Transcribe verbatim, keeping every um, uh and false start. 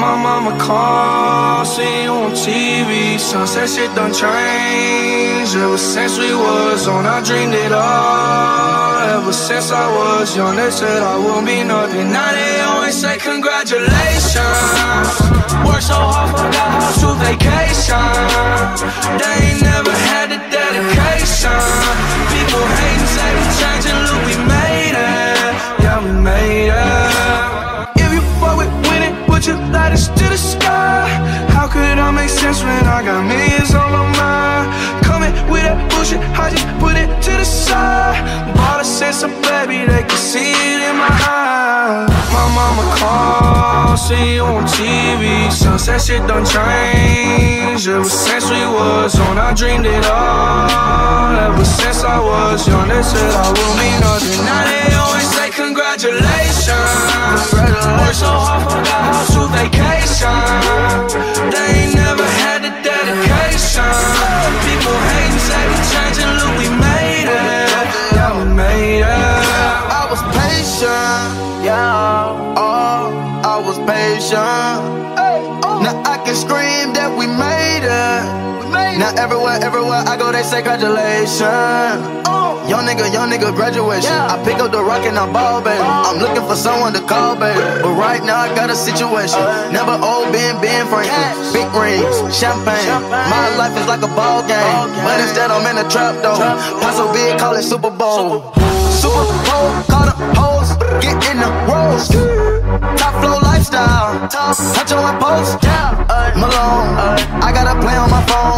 My mama called, see you on T V. Sunset shit done changed. Ever since we was on, I dreamed it all. Ever since I was young, they said I won't be nothing. Now they always say congratulations. Worked so hard, forgot how to vacation. They ain't never had the dedication. People hating, say we changing, look, we made it. Yeah, we made it. If you fuck with winning, put your lighters to the sky. How could I make sense when I got millions on my mind? Coming with that bullshit, I just put it to the side. Bought a sense of baby, they can see it in my eyes. My mama called, see you on T V. Sunset shit done changed. Ever since we was on, I dreamed it all. Ever since I was young, they said I will be nothing. Now they always say congratulations. Worked so hard, forgot how to vacation. They ain't never had the dedication. People hating, say we changing, look, we made it. Yeah, we made it. I was patient, yeah. Oh, I was patient. Now I can scream that we made it. Now everywhere, everywhere I go, they say congratulations. Young nigga, young nigga, graduation. I pick up the rock and I ball, baby. I'm looking for someone to call, baby. But right now I got a situation. Never old Ben, Ben Franklin. Big rings, champagne. My life is like a ball game, but instead I'm in a trap though. Pop so big, call it Super Bowl. Super Bowl, call the hoes, get in the rolls. Top flow lifestyle, punch on my post. Malone, I got a play on my phone.